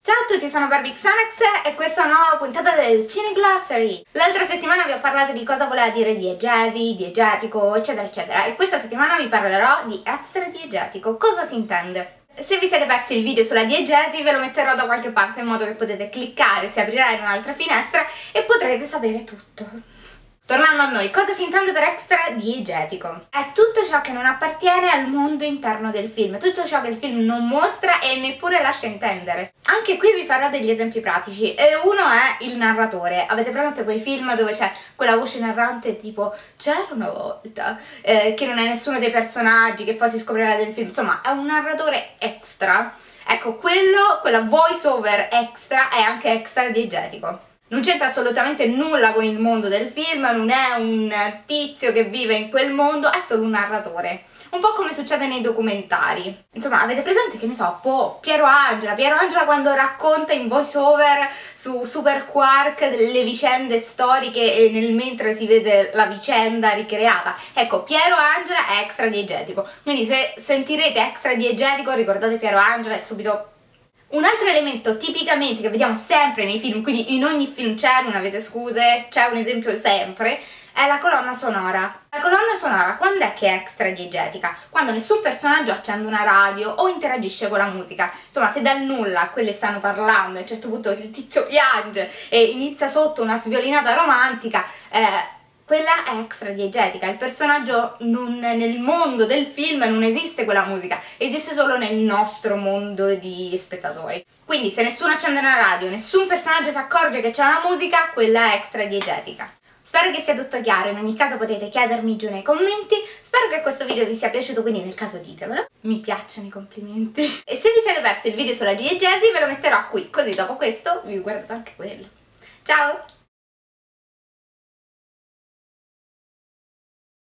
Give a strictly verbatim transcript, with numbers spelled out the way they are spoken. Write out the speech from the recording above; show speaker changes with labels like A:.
A: Ciao a tutti, sono Barbie Xanax e questa è una nuova puntata del Cine Glossary. L'altra settimana vi ho parlato di cosa voleva dire diegesi, diegetico, eccetera eccetera, e questa settimana vi parlerò di extradiegetico. Cosa si intende? Se vi siete persi il video sulla diegesi ve lo metterò da qualche parte in modo che potete cliccare, si aprirà in un'altra finestra e potrete sapere tutto. Tornando a noi, cosa si intende per extradiegetico? È tutto ciò che non appartiene al mondo interno del film, tutto ciò che il film non mostra e neppure lascia intendere. Anche qui vi farò degli esempi pratici, e uno è il narratore. Avete presente quei film dove c'è quella voce narrante tipo "c'era una volta", eh, che non è nessuno dei personaggi, che poi si scoprirà del film, insomma è un narratore extra. Ecco, quello, quella voice over extra è anche extradiegetico. Non c'entra assolutamente nulla con il mondo del film, non è un tizio che vive in quel mondo, è solo un narratore. Un po' come succede nei documentari. Insomma, avete presente, che ne so, po' Piero Angela, Piero Angela quando racconta in voice over su Super Quark delle vicende storiche e nel mentre si vede la vicenda ricreata. Ecco, Piero Angela è extradiegetico. Quindi se sentirete extradiegetico ricordate Piero Angela e subito. Un altro elemento tipicamente che vediamo sempre nei film, quindi in ogni film c'è, non avete scuse, c'è un esempio sempre, è la colonna sonora. La colonna sonora quando è che è extradiegetica? Quando nessun personaggio accende una radio o interagisce con la musica. Insomma, se dal nulla quelli stanno parlando e a un certo punto il tizio piange e inizia sotto una sviolinata romantica, eh, quella è extradiegetica. Il personaggio non, nel mondo del film non esiste quella musica, esiste solo nel nostro mondo di spettatori. Quindi se nessuno accende una radio, nessun personaggio si accorge che c'è una musica, quella è extradiegetica. Spero che sia tutto chiaro, in ogni caso potete chiedermi giù nei commenti, spero che questo video vi sia piaciuto, quindi nel caso ditemelo. Mi piacciono i complimenti. E se vi siete persi il video sulla diegesi ve lo metterò qui, così dopo questo vi guardate anche quello. Ciao!